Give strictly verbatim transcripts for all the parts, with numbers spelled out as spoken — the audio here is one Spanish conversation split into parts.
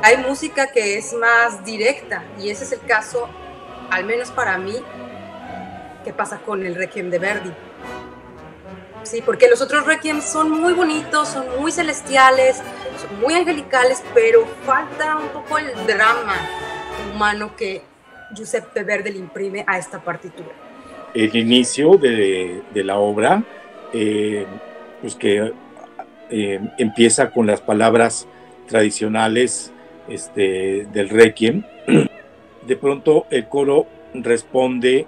Hay música que es más directa y ese es el caso, al menos para mí, que pasa con el Requiem de Verdi. Sí, porque los otros Requiem son muy bonitos, son muy celestiales, son muy angelicales, pero falta un poco el drama humano que Giuseppe Verdi le imprime a esta partitura. El inicio de, de la obra, eh, pues que eh, empieza con las palabras tradicionales este, del Requiem. De pronto el coro responde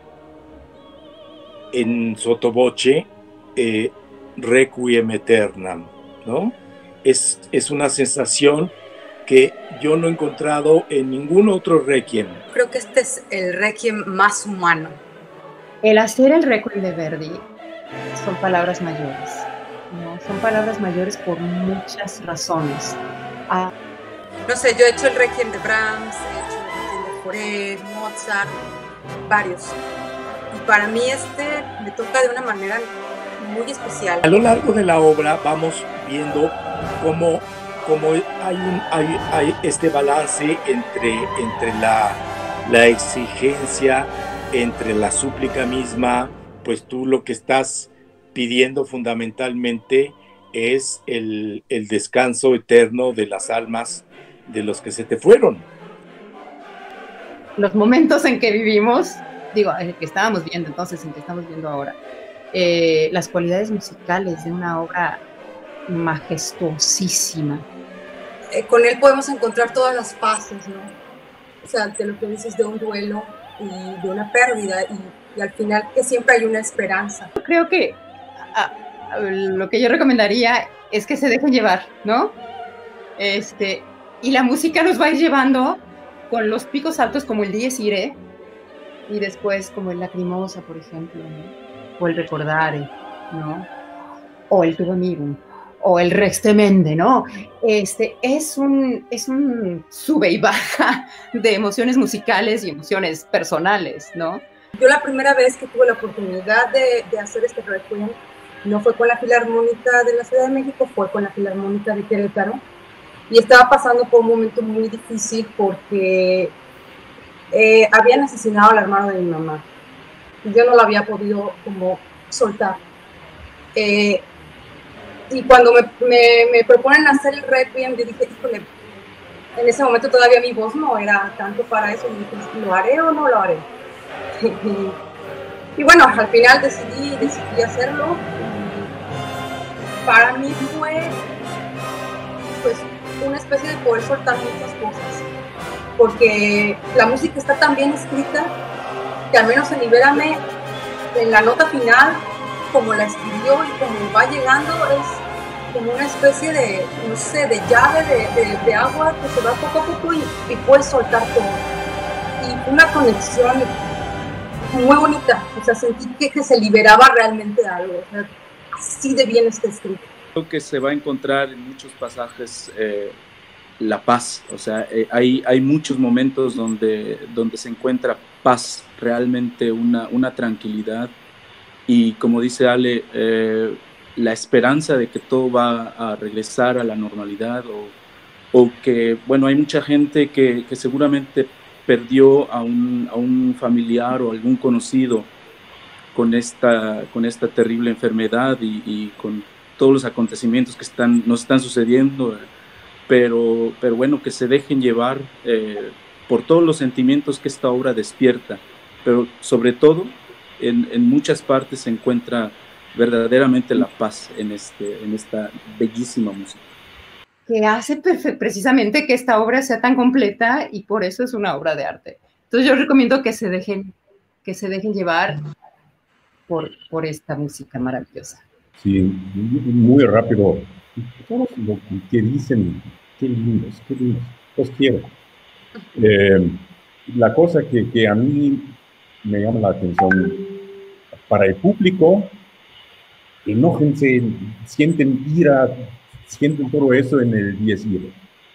en sottovoce, eh, Requiem Aeternam, ¿no? Es, es una sensación que yo no he encontrado en ningún otro Requiem. Creo que este es el Requiem más humano. El hacer el Requiem de Verdi son palabras mayores, ¿no? Son palabras mayores por muchas razones. Ah. No sé, yo he hecho el Requiem de Brahms, he hecho el Requiem de Fauré, Mozart, varios. Y para mí este me toca de una manera muy especial. A lo largo de la obra vamos viendo cómo, cómo hay, un, hay, hay este balance entre, entre la, la exigencia, entre la súplica misma. Pues tú lo que estás pidiendo fundamentalmente es el, el descanso eterno de las almas de los que se te fueron. Los momentos en que vivimos, digo, el que estábamos viendo entonces, en que estamos viendo ahora, eh, las cualidades musicales de una obra majestuosísima. Eh, con él podemos encontrar todas las fases, ¿no? O sea, de lo que dices de un duelo y de una pérdida, y, y al final que siempre hay una esperanza. Yo creo que a, a, lo que yo recomendaría es que se dejen llevar, ¿no? Este, y la música nos va a ir llevando con los picos altos como el Dies Irae, y después como el Lacrimosa, por ejemplo, ¿no? O el Recordare, ¿no? O el Tuba Mirum, o el Rex Temende, ¿no? Este, es un, es un sube y baja de emociones musicales y emociones personales, ¿no? Yo la primera vez que tuve la oportunidad de, de hacer este requiem no fue con la Filarmónica de la Ciudad de México, fue con la Filarmónica de Querétaro, y estaba pasando por un momento muy difícil porque eh, habían asesinado al hermano de mi mamá y yo no lo había podido como soltar. Eh, y cuando me, me, me proponen hacer el requiem, yo dije, híjole, en ese momento todavía mi voz no era tanto para eso, y dije, ¿lo haré o no lo haré? Y, y bueno, al final decidí, decidí hacerlo. Y para mí fue pues una especie de poder soltar muchas cosas, porque la música está tan bien escrita que al menos en Libérame, en la nota final, como la escribió y como va llegando, es como una especie de, no sé, de llave de, de, de agua que se va poco a poco y, y puedes soltar todo. Y una conexión muy bonita, o sea, sentí que, que se liberaba realmente algo, o sea, así de bien está escrito. Creo que se va a encontrar en muchos pasajes eh, la paz, o sea, eh, hay, hay muchos momentos donde, donde se encuentra paz, realmente una, una tranquilidad, y como dice Ale, eh, la esperanza de que todo va a regresar a la normalidad, o, o que, bueno, hay mucha gente que, que seguramente perdió a un, a un familiar o algún conocido con esta, con esta terrible enfermedad y, y con todos los acontecimientos que están, nos están sucediendo, pero, pero bueno, que se dejen llevar eh, por todos los sentimientos que esta obra despierta, pero sobre todo en, en muchas partes se encuentra verdaderamente la paz en, este, en esta bellísima música. Que hace precisamente que esta obra sea tan completa, y por eso es una obra de arte. Entonces yo recomiendo que se dejen, que se dejen llevar por, por esta música maravillosa. Sí, muy rápido. Todo lo que dicen, qué lindos, qué lindos, los quiero. Eh, la cosa que, que a mí me llama la atención, para el público, enójense, sienten ira, sienten todo eso en el Dies Irae.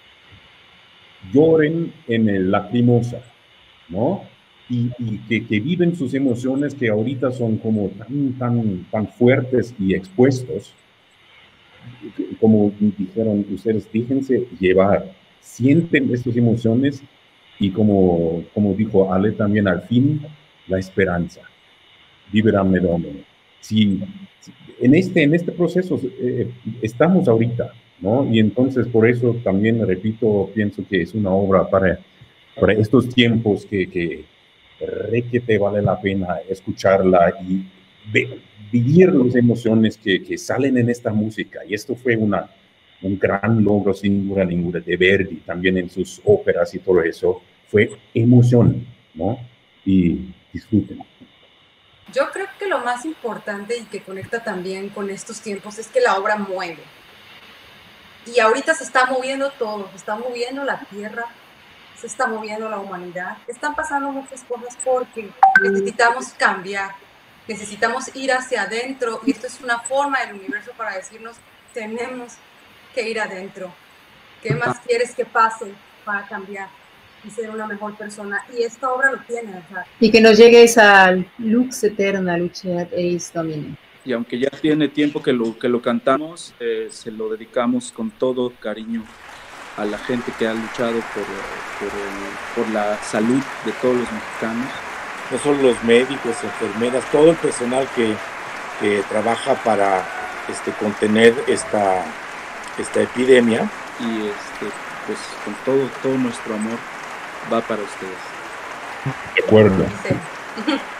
Lloren en el Lacrimosa, ¿no? Y, y que, que viven sus emociones que ahorita son como tan, tan, tan fuertes y expuestos, como dijeron ustedes, déjense llevar. sienten estas emociones y como, como dijo Ale también al fin, la esperanza. Viveram me domine. Si, si, en, este, en este proceso eh, estamos ahorita, ¿no? Y entonces por eso también, repito, pienso que es una obra para, para estos tiempos que, que re que te vale la pena escucharla y ve, vivir las emociones que, que salen en esta música. Y esto fue una, un gran logro, sin duda ninguna, de Verdi, también en sus óperas y todo eso. Fue emoción, ¿no? Y disfruten. Yo creo que lo más importante y que conecta también con estos tiempos es que la obra mueve. Y ahorita se está moviendo todo, se está moviendo la tierra, se está moviendo la humanidad. Están pasando muchas cosas porque necesitamos cambiar, necesitamos ir hacia adentro y esto es una forma del universo para decirnos, tenemos que ir adentro. ¿Qué más quieres que pase para cambiar y ser una mejor persona? Y esta obra lo tiene. O sea. Y que nos llegue esa lux eterna, luceat eis Domine. Y aunque ya tiene tiempo que lo, que lo cantamos, eh, se lo dedicamos con todo cariño a la gente que ha luchado por, por, el, por la salud de todos los mexicanos. No solo los médicos, enfermeras, todo el personal que, que trabaja para este, contener esta, esta epidemia. Y este, pues con todo, todo nuestro amor va para ustedes. De acuerdo. Sí.